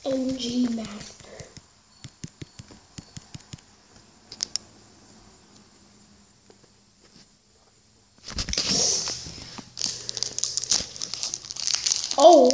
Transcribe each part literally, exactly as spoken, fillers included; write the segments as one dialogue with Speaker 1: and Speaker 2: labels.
Speaker 1: M G Master. Oh.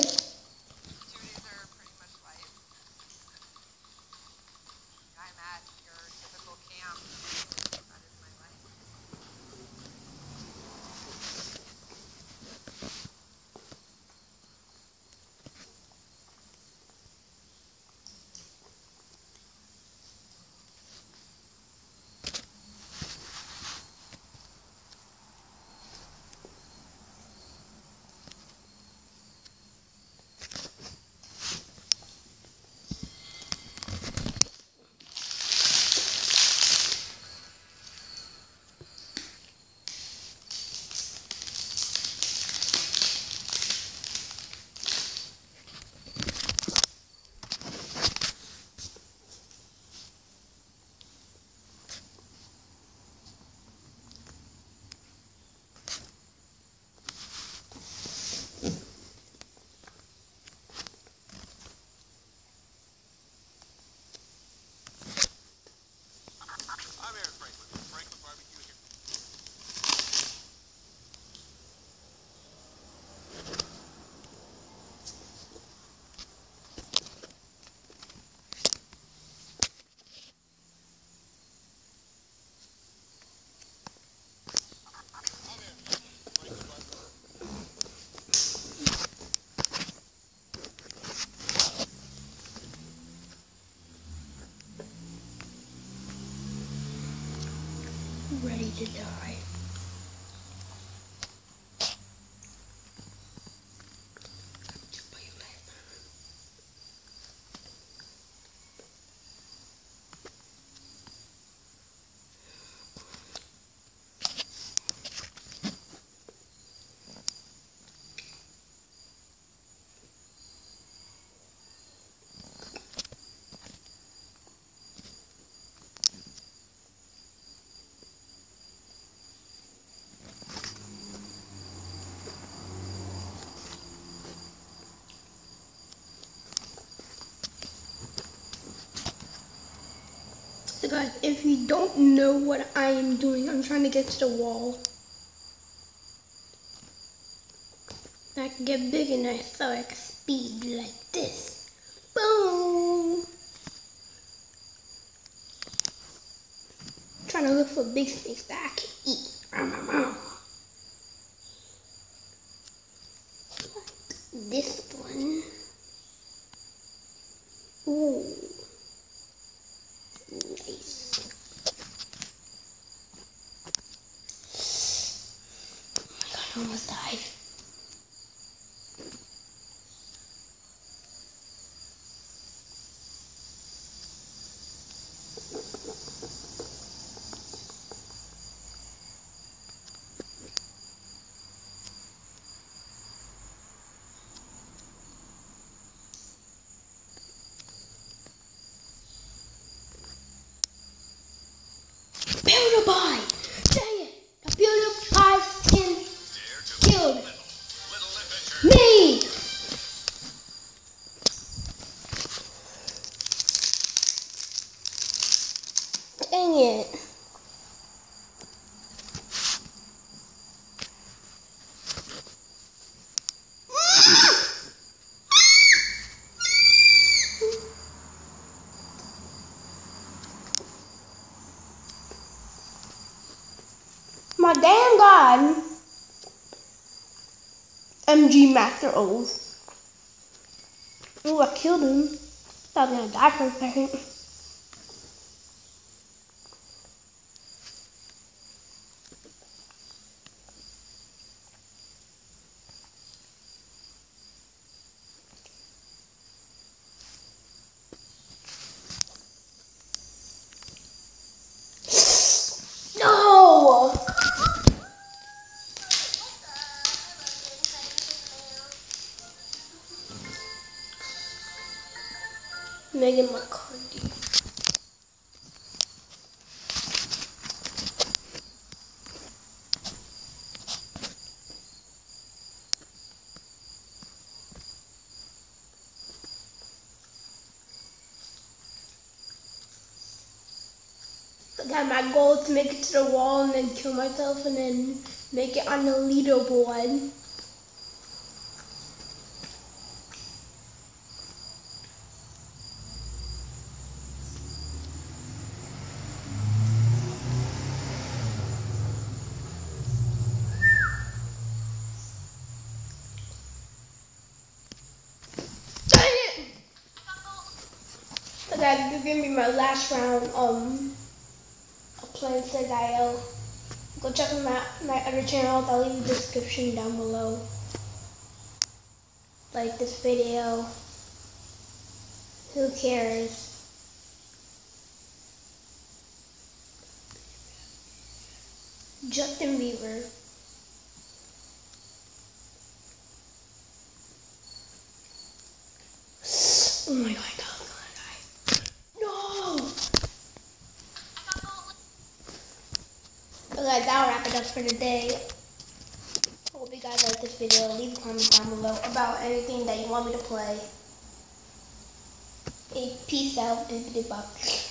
Speaker 1: Ready to die. So guys, if you don't know what I am doing, I'm trying to get to the wall. I can get big enough so I can speed like this. Boom! Trying to look for big snakes that I can eat. Like this one. Ooh. Nice. Oh my god, I almost died. PewDiePie! Dang it! The PewDiePie skin killed me! Dang it. My damn god. M G Master O. Ooh, I killed him. Thought I was gonna die for a second. No! Megan McCarthy. Got my goal to make it to the wall and then kill myself and then make it on the leaderboard. Dang it! Okay, this is gonna be my last round um of playing Slug I O. Go check my my other channels. I'll leave the description down below. Like this video. Who cares? Justin Bieber. Oh my god, I was gonna die. No! Okay, that'll wrap it up for today. Hope you guys like this video. Leave a comment down below about anything that you want me to play. Hey, peace out, bibbidi box.